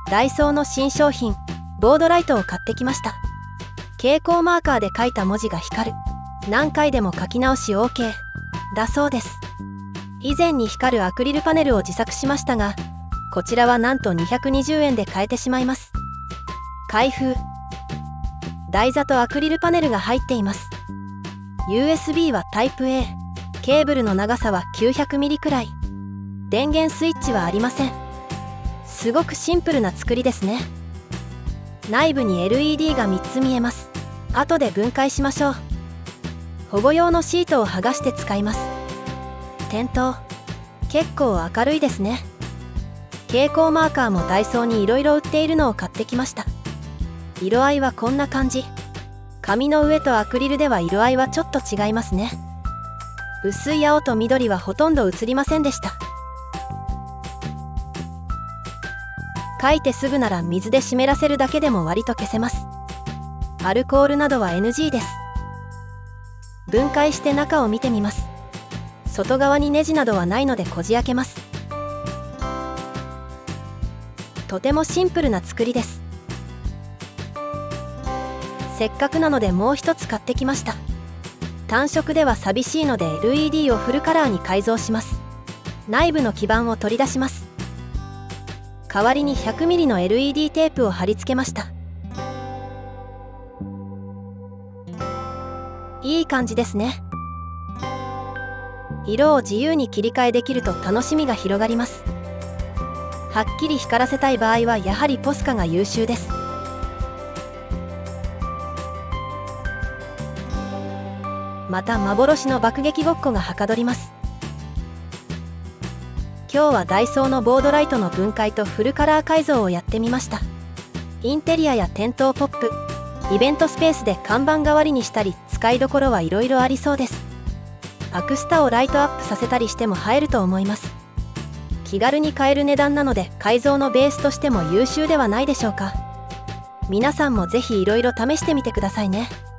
ダイソーの新商品ボードライトを買ってきました。蛍光マーカーで書いた文字が光る。何回でも書き直し OK だそうです。以前に光るアクリルパネルを自作しましたが、こちらはなんと220円で買えてしまいます。開封。台座とアクリルパネルが入っています。 USB はタイプ A、 ケーブルの長さは 900mm くらい。電源スイッチはありません。すごくシンプルな作りですね。内部に LED が3つ見えます。後で分解しましょう。保護用のシートを剥がして使います。点灯。結構明るいですね。蛍光マーカーもダイソーにいろいろ売っているのを買ってきました。色合いはこんな感じ。紙の上とアクリルでは色合いはちょっと違いますね。薄い青と緑はほとんど映りませんでした。書いてすぐなら水で湿らせるだけでも割と消せます。アルコールなどは NG です。分解して中を見てみます。外側にネジなどはないのでこじ開けます。とてもシンプルな作りです。せっかくなのでもう一つ買ってきました。単色では寂しいので LED をフルカラーに改造します。内部の基板を取り出します。代わりに 100mm の LED テープを貼り付けました。いい感じですね。色を自由に切り替えできると楽しみが広がります。はっきり光らせたい場合はやはりポスカが優秀です。また幻の爆撃ごっこがはかどります。今日はダイソーのボードライトの分解とフルカラー改造をやってみました。インテリアや点灯ポップ、イベントスペースで看板代わりにしたり使いどころはいろいろありそうです。アクスタをライトアップさせたりしても映えると思います。気軽に買える値段なので改造のベースとしても優秀ではないでしょうか。皆さんもぜひいろいろ試してみてくださいね。